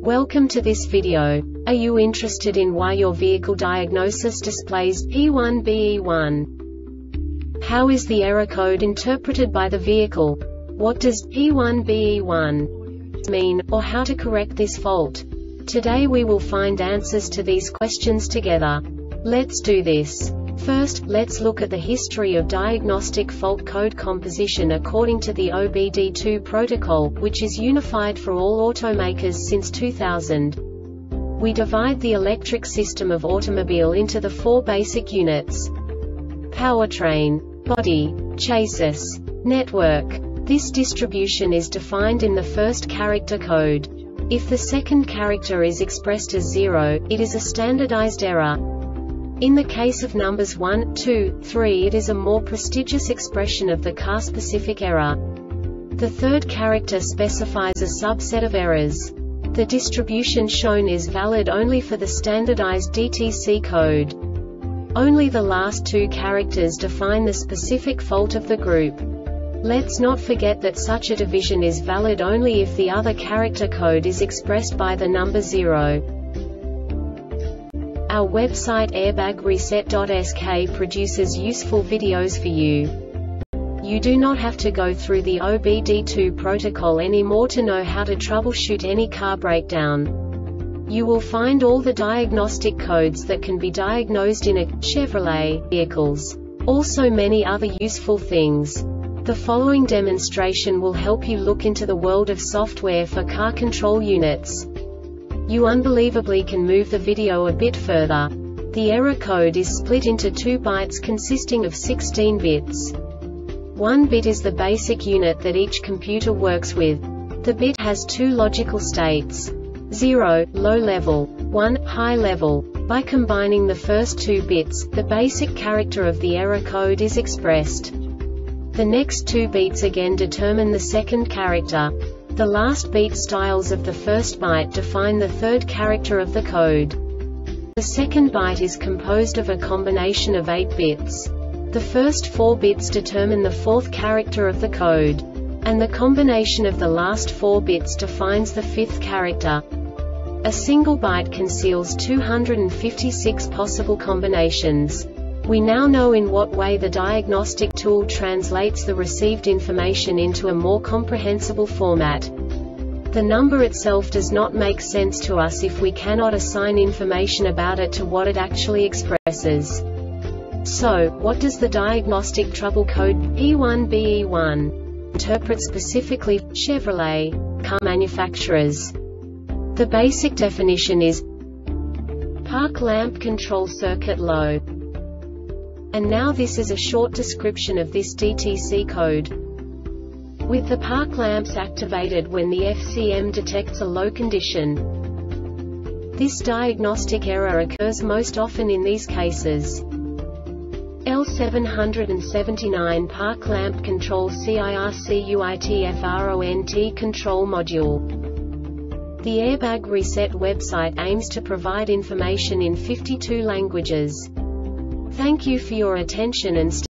Welcome to this video. Are you interested in why your vehicle diagnosis displays P1BE1? How is the error code interpreted by the vehicle? What does P1BE1 mean, or how to correct this fault? Today we will find answers to these questions together. Let's do this. First, let's look at the history of diagnostic fault code composition according to the OBD2 protocol, which is unified for all automakers since 2000. We divide the electric system of automobile into the four basic units: powertrain, body, chassis, network. This distribution is defined in the first character code. If the second character is expressed as 0, it is a standardized error. In the case of numbers 1, 2, 3, it is a more prestigious expression of the car-specific error. The third character specifies a subset of errors. The distribution shown is valid only for the standardized DTC code. Only the last two characters define the specific fault of the group. Let's not forget that such a division is valid only if the other character code is expressed by the number 0. Our website airbagreset.sk produces useful videos for you. You do not have to go through the OBD2 protocol anymore to know how to troubleshoot any car breakdown. You will find all the diagnostic codes that can be diagnosed in a Chevrolet vehicles. Also many other useful things. The following demonstration will help you look into the world of software for car control units. You unbelievably can move the video a bit further. The error code is split into 2 bytes consisting of 16 bits. 1 bit is the basic unit that each computer works with. The bit has 2 logical states: 0, low level, 1, high level. By combining the first 2 bits, the basic character of the error code is expressed. The next 2 beats again determine the second character. The last beat styles of the first byte define the third character of the code. The second byte is composed of a combination of 8 bits. The first 4 bits determine the fourth character of the code. And the combination of the last 4 bits defines the fifth character. A single byte conceals 256 possible combinations. We now know in what way the diagnostic tool translates the received information into a more comprehensible format. The number itself does not make sense to us if we cannot assign information about it to what it actually expresses. So, what does the diagnostic trouble code P1BE1 interpret specifically for Chevrolet car manufacturers? The basic definition is park lamp control circuit low. And now this is a short description of this DTC code. With the park lamps activated when the FCM detects a low condition. This diagnostic error occurs most often in these cases: L779 park lamp control CIRCUITFRONT control module. The Airbag Reset website aims to provide information in 52 languages. Thank you for your attention and